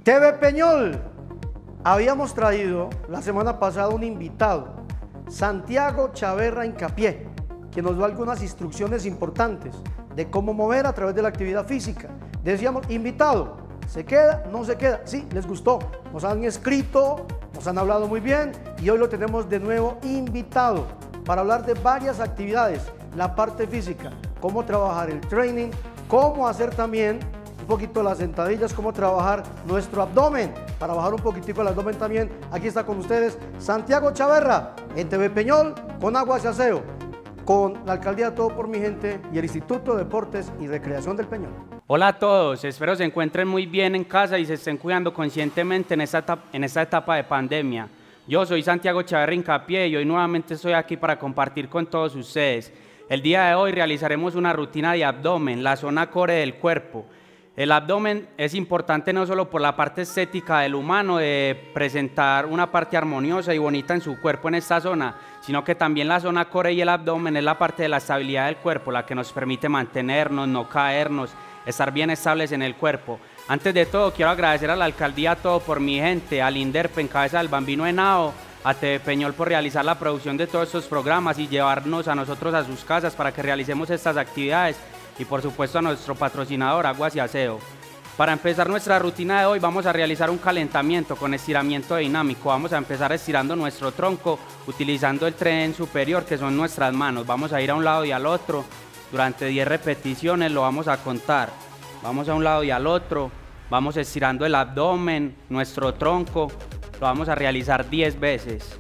TV Peñol, habíamos traído la semana pasada un invitado, Santiago Chaverra Hincapié, que nos dio algunas instrucciones importantes de cómo mover a través de la actividad física. Decíamos, invitado, ¿se queda? ¿No se queda? Sí, les gustó, nos han escrito, nos han hablado muy bien y hoy lo tenemos de nuevo invitado para hablar de varias actividades, la parte física, cómo trabajar el training, cómo hacer también un poquito las sentadillas, cómo trabajar nuestro abdomen, para bajar un poquitico el abdomen también. Aquí está con ustedes Santiago Chaverra en TV Peñol, con Aguas y Aseo, con la Alcaldía Todo por Mi Gente y el Instituto de Deportes y Recreación del Peñol. Hola a todos, espero se encuentren muy bien en casa y se estén cuidando conscientemente en esta etapa de pandemia. Yo soy Santiago Chaverra Hincapié y hoy nuevamente estoy aquí para compartir con todos ustedes. El día de hoy realizaremos una rutina de abdomen, la zona core del cuerpo. El abdomen es importante no solo por la parte estética del humano, de presentar una parte armoniosa y bonita en su cuerpo en esta zona, sino que también la zona core y el abdomen es la parte de la estabilidad del cuerpo, la que nos permite mantenernos, no caernos, estar bien estables en el cuerpo. Antes de todo, quiero agradecer a la Alcaldía Todo por Mi Gente, al INDERP en cabeza del Bambino Henao, a TV Peñol por realizar la producción de todos estos programas y llevarnos a nosotros a sus casas para que realicemos estas actividades, y por supuesto a nuestro patrocinador Aguas y Aseo. Para empezar nuestra rutina de hoy vamos a realizar un calentamiento con estiramiento dinámico. Vamos a empezar estirando nuestro tronco utilizando el tren superior, que son nuestras manos. Vamos a ir a un lado y al otro durante 10 repeticiones, lo vamos a contar. Vamos a un lado y al otro, vamos estirando el abdomen, nuestro tronco, lo vamos a realizar 10 veces.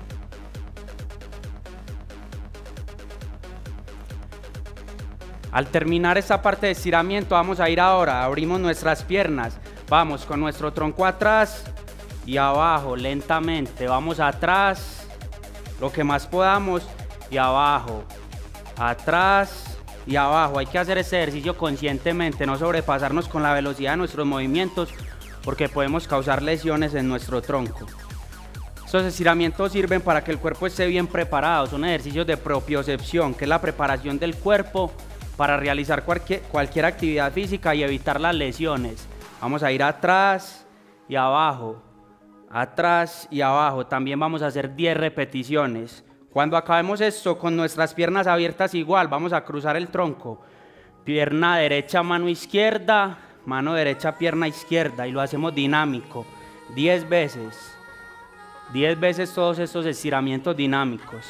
Al terminar esta parte de estiramiento vamos a ir ahora, abrimos nuestras piernas, vamos con nuestro tronco atrás y abajo lentamente, vamos atrás, lo que más podamos y abajo, atrás y abajo. Hay que hacer este ejercicio conscientemente, no sobrepasarnos con la velocidad de nuestros movimientos porque podemos causar lesiones en nuestro tronco. Estos estiramientos sirven para que el cuerpo esté bien preparado, son ejercicios de propiocepción, que es la preparación del cuerpo para realizar cualquier actividad física y evitar las lesiones. Vamos a ir atrás y abajo, atrás y abajo. También vamos a hacer 10 repeticiones. Cuando acabemos esto, con nuestras piernas abiertas igual, vamos a cruzar el tronco. Pierna derecha, mano izquierda, mano derecha, pierna izquierda, y lo hacemos dinámico, 10 veces. 10 veces todos estos estiramientos dinámicos.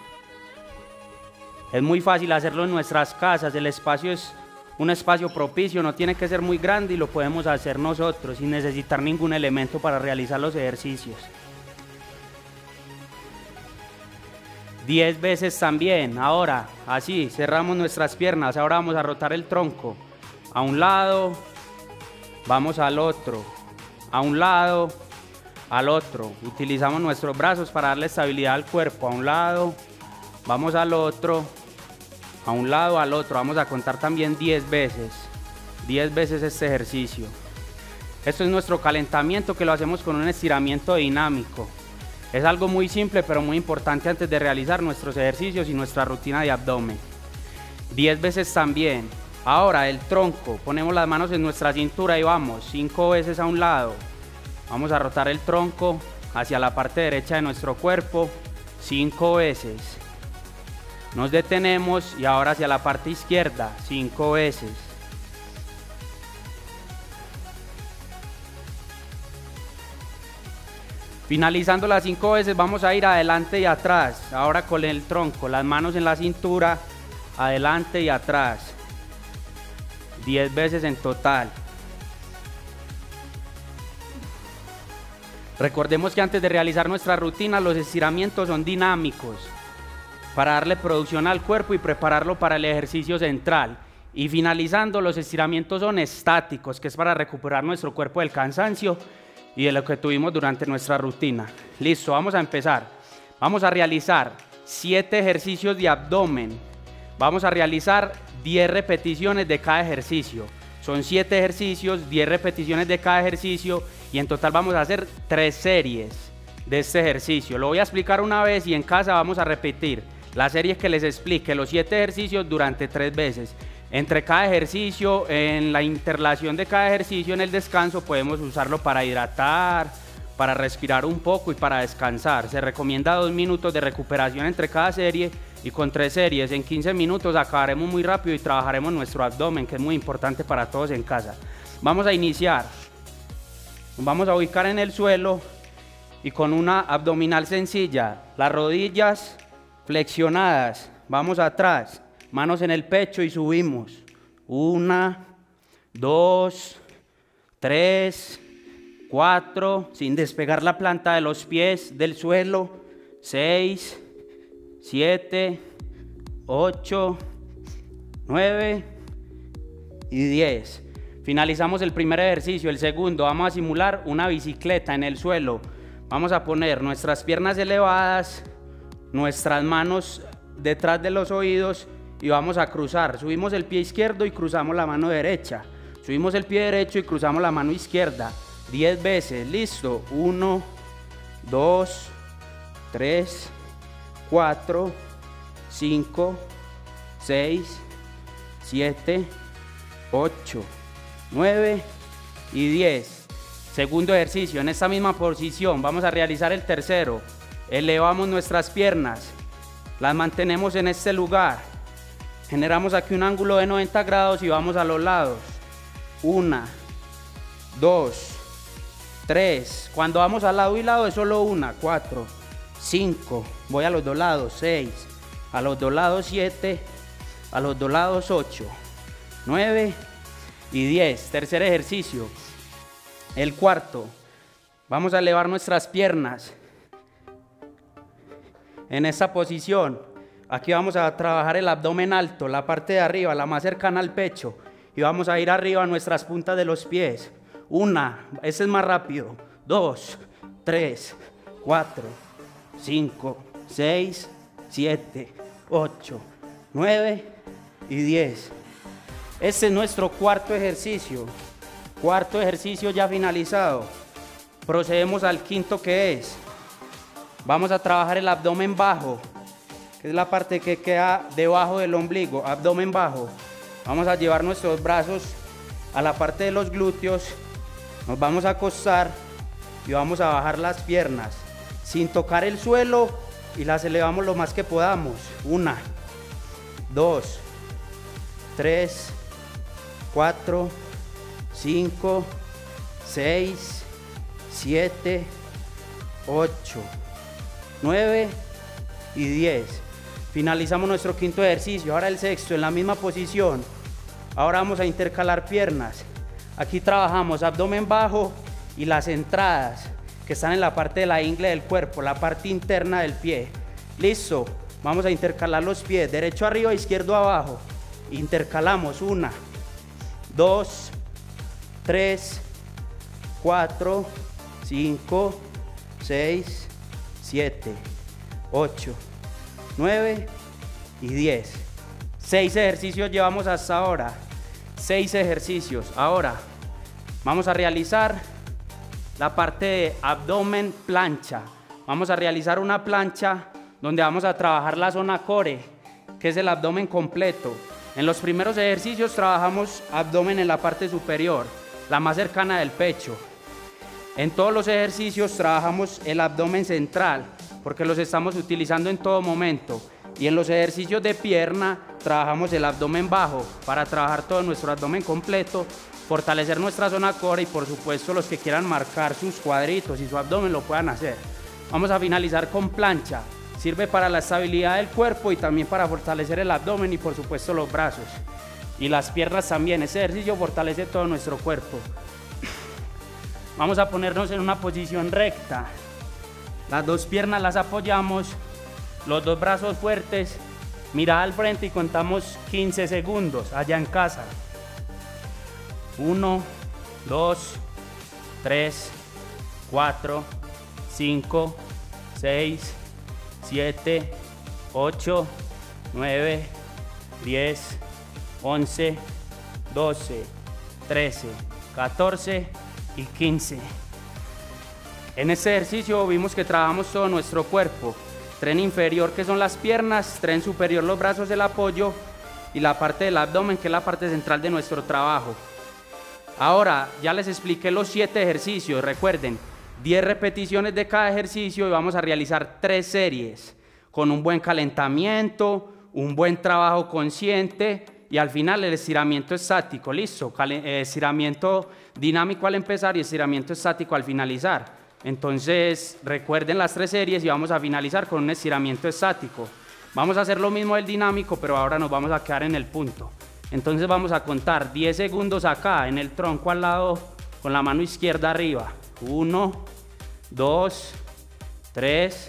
Es muy fácil hacerlo en nuestras casas, el espacio es un espacio propicio, no tiene que ser muy grande y lo podemos hacer nosotros sin necesitar ningún elemento para realizar los ejercicios. 10 veces también. Ahora, así, cerramos nuestras piernas, ahora vamos a rotar el tronco. A un lado, vamos al otro, a un lado, al otro. Utilizamos nuestros brazos para darle estabilidad al cuerpo, a un lado, vamos al otro, a un lado, al otro. Vamos a contar también 10 veces este ejercicio. Esto es nuestro calentamiento, que lo hacemos con un estiramiento dinámico. Es algo muy simple pero muy importante antes de realizar nuestros ejercicios y nuestra rutina de abdomen. 10 veces también. Ahora el tronco, ponemos las manos en nuestra cintura y vamos 5 veces a un lado. Vamos a rotar el tronco hacia la parte derecha de nuestro cuerpo 5 veces. Nos detenemos y ahora hacia la parte izquierda 5 veces. Finalizando las 5 veces vamos a ir adelante y atrás. Ahora con el tronco, las manos en la cintura, adelante y atrás. 10 veces en total. Recordemos que antes de realizar nuestra rutina, los estiramientos son dinámicos, para darle producción al cuerpo y prepararlo para el ejercicio central. Y finalizando, los estiramientos son estáticos, que es para recuperar nuestro cuerpo del cansancio y de lo que tuvimos durante nuestra rutina. Listo, vamos a empezar. Vamos a realizar 7 ejercicios de abdomen. Vamos a realizar 10 repeticiones de cada ejercicio. Son 7 ejercicios, 10 repeticiones de cada ejercicio y en total vamos a hacer 3 series de este ejercicio. Lo voy a explicar una vez y en casa vamos a repetir la serie que les explique, los 7 ejercicios durante 3 veces. Entre cada ejercicio, en la interlación de cada ejercicio en el descanso, podemos usarlo para hidratar, para respirar un poco y para descansar. Se recomienda 2 minutos de recuperación entre cada serie y con 3 series en 15 minutos acabaremos muy rápido y trabajaremos nuestro abdomen, que es muy importante para todos en casa. Vamos a iniciar. Nos vamos a ubicar en el suelo y con una abdominal sencilla, las rodillas flexionadas, vamos atrás, manos en el pecho y subimos. 1, 2, 3, 4, sin despegar la planta de los pies del suelo. 6, 7, 8, 9 y 10. Finalizamos el primer ejercicio. El segundo, vamos a simular una bicicleta en el suelo. Vamos a poner nuestras piernas elevadas, nuestras manos detrás de los oídos y vamos a cruzar. Subimos el pie izquierdo y cruzamos la mano derecha. Subimos el pie derecho y cruzamos la mano izquierda. 10 veces. Listo. 1, 2, 3, 4, 5, 6, 7, 8, 9 y 10. Segundo ejercicio, en esta misma posición vamos a realizar el tercero. Elevamos nuestras piernas, las mantenemos en este lugar, generamos aquí un ángulo de 90 grados y vamos a los lados. 1, 2, 3, cuando vamos al lado y lado es solo una. 4, 5, voy a los dos lados. 6, a los dos lados. 7, a los dos lados. 8, 9 y 10. Tercer ejercicio. El cuarto, vamos a elevar nuestras piernas en esta posición. Aquí vamos a trabajar el abdomen alto, la parte de arriba, la más cercana al pecho, y vamos a ir arriba a nuestras puntas de los pies. 1, este es más rápido. 2, 3, 4, 5, 6, 7, 8, 9 y 10. Este es nuestro cuarto ejercicio. Cuarto ejercicio ya finalizado. Procedemos al quinto, que es, vamos a trabajar el abdomen bajo, que es la parte que queda debajo del ombligo. Abdomen bajo. Vamos a llevar nuestros brazos a la parte de los glúteos. Nos vamos a acostar y vamos a bajar las piernas sin tocar el suelo y las elevamos lo más que podamos. 1, 2, 3, 4, 5, 6, 7, 8, 9 y 10. Finalizamos nuestro quinto ejercicio. Ahora el sexto, en la misma posición. Ahora vamos a intercalar piernas. Aquí trabajamos abdomen bajo y las entradas que están en la parte de la ingle del cuerpo, la parte interna del pie. Listo. Vamos a intercalar los pies, derecho arriba, izquierdo abajo. Intercalamos. 1, 2, 3, 4, 5, 6, 7, 8, 9 y 10. 6 ejercicios llevamos hasta ahora. 6 ejercicios. Ahora vamos a realizar la parte de abdomen plancha. Vamos a realizar una plancha donde vamos a trabajar la zona core, que es el abdomen completo. En los primeros ejercicios trabajamos abdomen en la parte superior, la más cercana del pecho. En todos los ejercicios trabajamos el abdomen central, porque los estamos utilizando en todo momento. Y en los ejercicios de pierna trabajamos el abdomen bajo, para trabajar todo nuestro abdomen completo, fortalecer nuestra zona core y por supuesto los que quieran marcar sus cuadritos y su abdomen lo puedan hacer. Vamos a finalizar con plancha. Sirve para la estabilidad del cuerpo y también para fortalecer el abdomen y por supuesto los brazos y las piernas también. Ese ejercicio fortalece todo nuestro cuerpo. Vamos a ponernos en una posición recta. Las dos piernas las apoyamos, los dos brazos fuertes, mirada al frente y contamos 15 segundos allá en casa. 1, 2, 3, 4, 5, 6, 7, 8, 9, 10, 11, 12, 13, 14 y 15. En este ejercicio vimos que trabajamos todo nuestro cuerpo. Tren inferior, que son las piernas, tren superior, los brazos, el apoyo, y la parte del abdomen, que es la parte central de nuestro trabajo. Ahora, ya les expliqué los 7 ejercicios, recuerden, 10 repeticiones de cada ejercicio y vamos a realizar 3 series, con un buen calentamiento, un buen trabajo consciente y al final el estiramiento estático, listo, estiramiento dinámico al empezar y estiramiento estático al finalizar. Entonces, recuerden las 3 series y vamos a finalizar con un estiramiento estático. Vamos a hacer lo mismo del dinámico, pero ahora nos vamos a quedar en el punto. Entonces vamos a contar 10 segundos acá, en el tronco al lado, con la mano izquierda arriba. 1, 2, 3,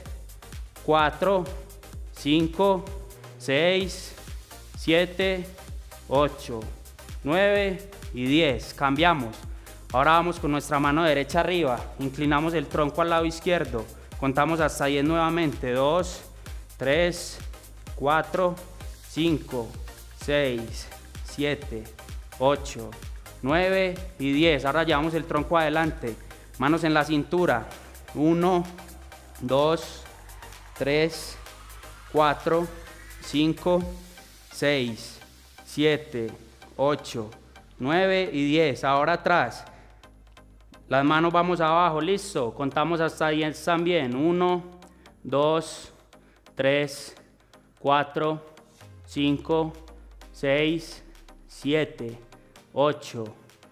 4, 5, 6, 7, 8, 9 y 10. Cambiamos. Ahora vamos con nuestra mano derecha arriba. Inclinamos el tronco al lado izquierdo. Contamos hasta 10 nuevamente. 2, 3, 4, 5, 6, 7, 8, 9 y 10. Ahora llevamos el tronco adelante. Manos en la cintura. 1, 2, 3, 4, 5, 6, 7, 8, 9 y 10. Ahora atrás. Las manos vamos abajo, listo. Contamos hasta 10 también. 1, 2, 3, 4, 5, 6, 7, 8,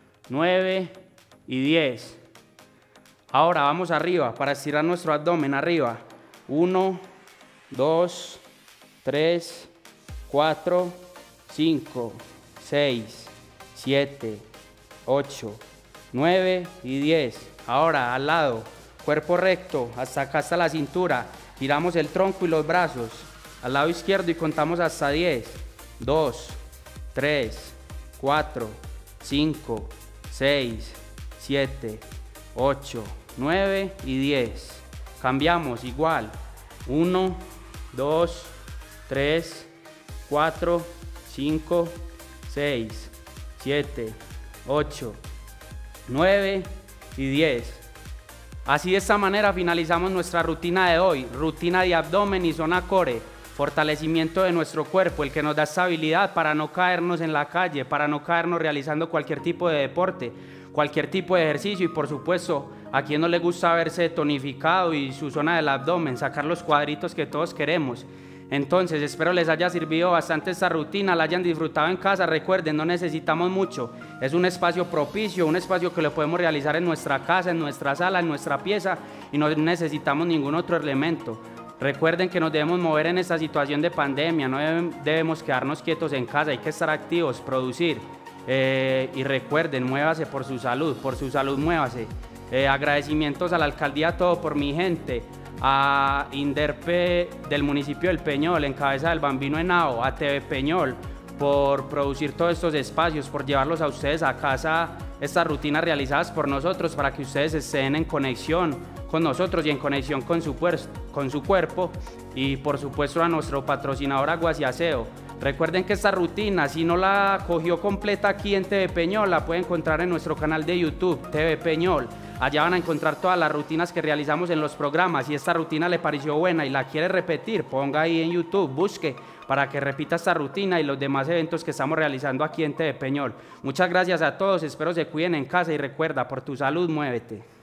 9 y 10. Ahora vamos arriba para estirar nuestro abdomen. Arriba. 1, 2, 3, 4, 5, 6, 7, 8, 9 y 10. Ahora al lado, cuerpo recto, hasta acá, hasta la cintura. Giramos el tronco y los brazos al lado izquierdo y contamos hasta 10. 2, 3, 4, 5, 6, 7, 8, 9 y 10. Cambiamos igual. 1, 2, 3, 4, 5, 6, 7, 8, 9 y 10. Así de esta manera finalizamos nuestra rutina de hoy, rutina de abdomen y zona core, fortalecimiento de nuestro cuerpo, el que nos da estabilidad para no caernos en la calle, para no caernos realizando cualquier tipo de deporte, cualquier tipo de ejercicio y por supuesto a quien no le gusta verse tonificado y su zona del abdomen, sacar los cuadritos que todos queremos. Entonces espero les haya servido bastante esta rutina, la hayan disfrutado en casa. Recuerden, no necesitamos mucho, es un espacio propicio, un espacio que lo podemos realizar en nuestra casa, en nuestra sala, en nuestra pieza y no necesitamos ningún otro elemento. Recuerden que nos debemos mover en esta situación de pandemia, no debemos quedarnos quietos en casa, hay que estar activos, producir y recuerden, muévase por su salud muévase. Agradecimientos a la alcaldía Todo por mi gente, a Inderpe del municipio del Peñol, en cabeza del Bambino Henao, a TV Peñol, por producir todos estos espacios, por llevarlos a ustedes a casa, estas rutinas realizadas por nosotros, para que ustedes estén en conexión con nosotros y en conexión con su cuerpo, y por supuesto a nuestro patrocinador Aguas y Aseo. Recuerden que esta rutina, si no la cogió completa aquí en TV Peñol, la puede encontrar en nuestro canal de YouTube, TV Peñol. Allá van a encontrar todas las rutinas que realizamos en los programas. Si esta rutina le pareció buena y la quiere repetir, ponga ahí en YouTube, busque para que repita esta rutina y los demás eventos que estamos realizando aquí en TV Peñol. Muchas gracias a todos, espero se cuiden en casa y recuerda, por tu salud, muévete.